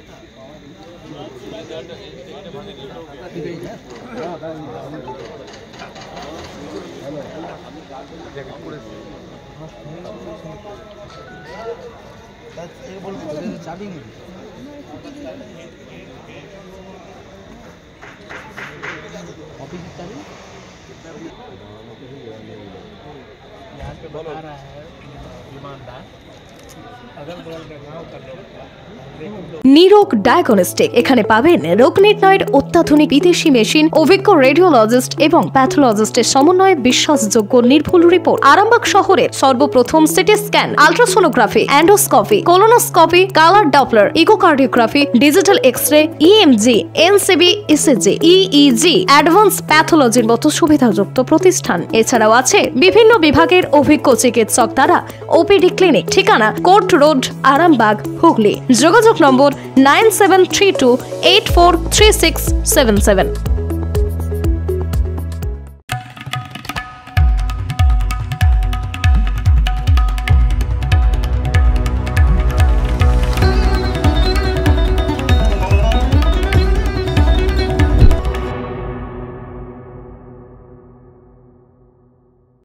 चाबी नहीं ऑफिस की चाबी यहाँ पे बता रहा है ईमानदार अगल बगल के गाँव का लोग নিরোগ ডায়াগনস্টিক এখানে পাবেন রোগ নির্ণয়ের অত্যাধুনিক বিদেশি মেশিন, অভিজ্ঞ রেডিওলজিস্ট এবং প্যাথোলজিস্টের সমন্বয়ে বিশ্বাসযোগ্য নির্ভুল রিপোর্ট। আরামবাগ শহরের সর্বপ্রথম CT scan, ultrasonography, endoscopy, colonoscopy, colour Doppler, echocardiography, digital x-ray, EMG, NCV, ECG, EEG, advance প্যাথোলজির মতো সুবিধাযুক্ত প্রতিষ্ঠান। এছাড়াও আছে বিভিন্ন বিভাগের অভিজ্ঞ চিকিৎসক দ্বারা ওপিডি ক্লিনিক। ঠিকানা কোর্ট রোড, আরামবাগ, হুগলি। যোগাযোগ নম্বর 9732843677।